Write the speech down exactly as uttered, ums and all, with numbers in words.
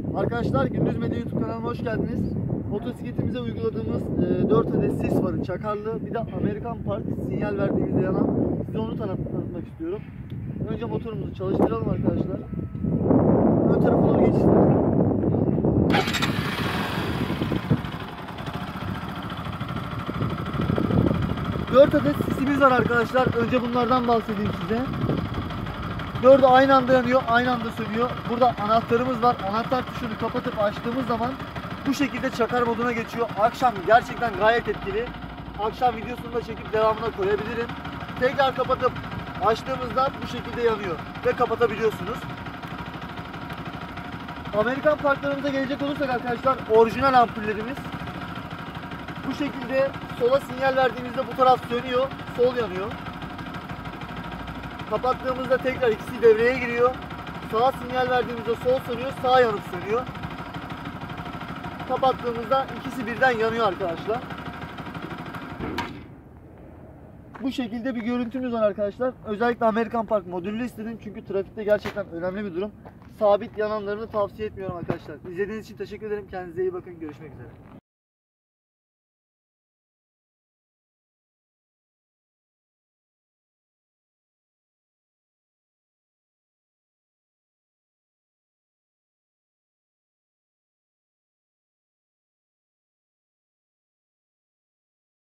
Arkadaşlar, Gündüz Medya YouTube kanalıma hoş geldiniz. Motosikletimize uyguladığımız e, dört adet sis farı çakarlı, bir de Amerikan Park sinyal verdiğimizde yanan, size onu tanıt tanıtmak istiyorum. Önce motorumuzu çalıştıralım arkadaşlar. Ön tarafa doğru geçsin. dört adet sisimiz var arkadaşlar. Önce bunlardan bahsedeyim size. Dördü aynı anda yanıyor, aynı anda sönüyor. Burada anahtarımız var. Anahtar tuşunu kapatıp açtığımız zaman bu şekilde çakar moduna geçiyor. Akşam gerçekten gayet etkili. Akşam videosunu da çekip devamına koyabilirim. Tekrar kapatıp açtığımızda bu şekilde yanıyor ve kapatabiliyorsunuz. Amerikan parklarımıza gelecek olursak arkadaşlar, orijinal ampullerimiz bu şekilde. Sola sinyal verdiğimizde bu taraf sönüyor, sol yanıyor. Kapattığımızda tekrar ikisi devreye giriyor. Sağa sinyal verdiğimizde sol sönüyor, sağ yanıp sönüyor. Kapattığımızda ikisi birden yanıyor arkadaşlar. Bu şekilde bir görüntümüz var arkadaşlar. Özellikle Amerikan Park modülü istedim çünkü trafikte gerçekten önemli bir durum. Sabit yananlarını tavsiye etmiyorum arkadaşlar. İzlediğiniz için teşekkür ederim. Kendinize iyi bakın. Görüşmek üzere.